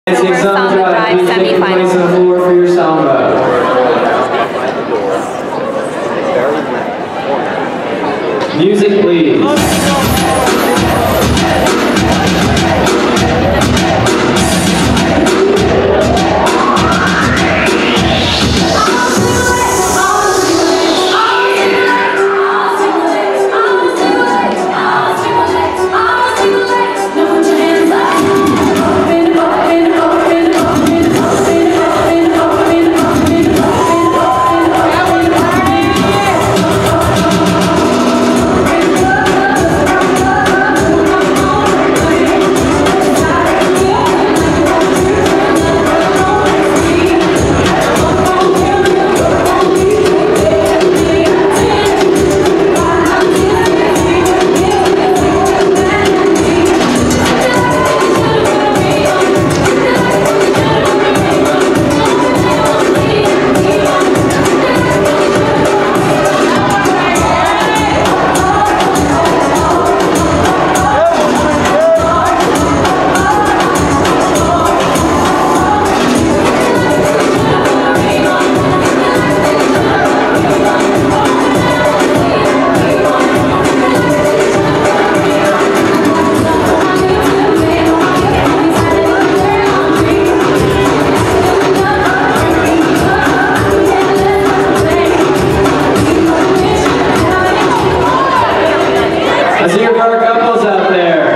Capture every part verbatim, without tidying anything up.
Dancing Samba Drive, please take your place on the floor for your samba. Music, please. I see your power couples out there.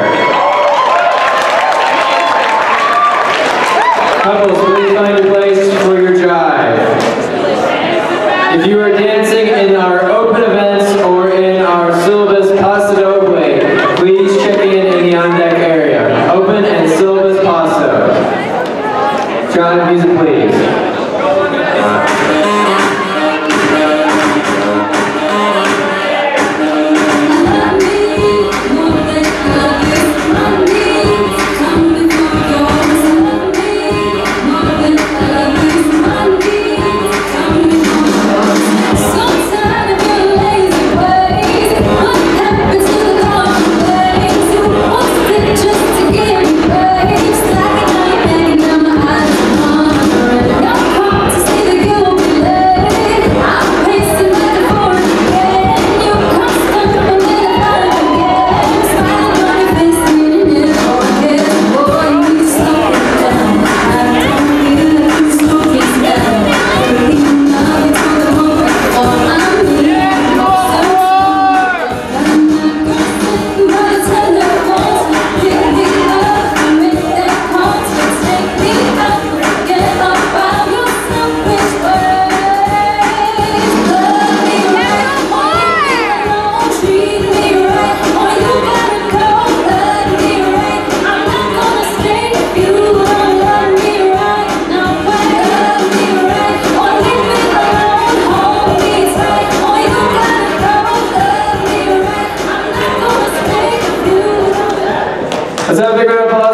Couples, please find your place for your drive. If you are dancing in our open events or in our syllabus paso doble, please check in in the on deck area. Open and syllabus paso. John, music please. Let's have a big round of applause.